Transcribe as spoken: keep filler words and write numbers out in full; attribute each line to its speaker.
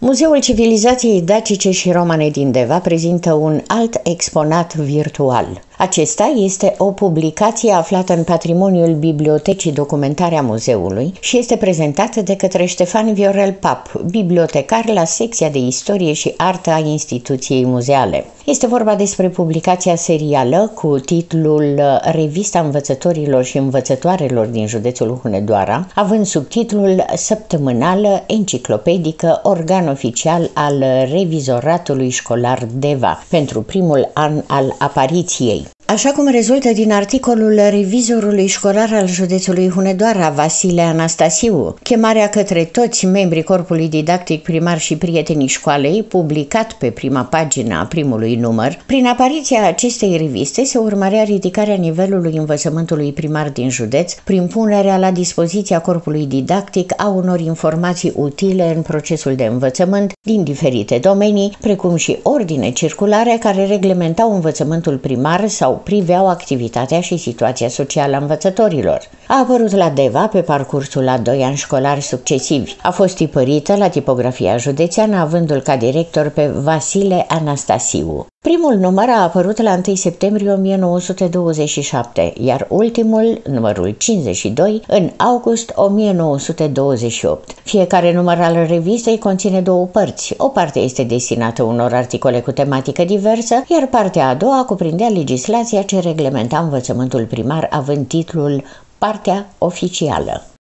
Speaker 1: Muzeul Civilizației Dacice și Romane din Deva prezintă un alt exponat virtual. Acesta este o publicație aflată în patrimoniul Bibliotecii Documentare a Muzeului și este prezentată de către Ștefan Viorel Pap, bibliotecar la secția de Istorie și Artă a instituției muzeale. Este vorba despre publicația serială cu titlul Revista Învățătorilor și Învățătoarelor din județul Hunedoara, având subtitlul Săptămânală enciclopedică, organ oficial al Revizoratului Școlar Deva, pentru primul an al apariției. Așa cum rezultă din articolul revizorului școlar al județului Hunedoara, Vasile Anastasiu, chemarea către toți membrii corpului didactic primar și prietenii școalei, publicat pe prima pagină a primului număr, prin apariția acestei reviste se urmărea ridicarea nivelului învățământului primar din județ, prin punerea la dispoziția corpului didactic a unor informații utile în procesul de învățământ din diferite domenii, precum și ordine circulare care reglementau învățământul primar sau priveau activitatea și situația socială a învățătorilor. A apărut la Deva pe parcursul a doi ani școlari succesivi. A fost tipărită la tipografia județeană, avându-l ca director pe Vasile Anastasiu. Primul număr a apărut la întâi septembrie o mie nouă sute douăzeci și șapte, iar ultimul, numărul cincizeci și doi, în august o mie nouă sute douăzeci și opt. Fiecare număr al revistei conține două părți. O parte este destinată unor articole cu tematică diversă, iar partea a doua cuprindea legislația ce reglementa învățământul primar, având titlul Partea oficială.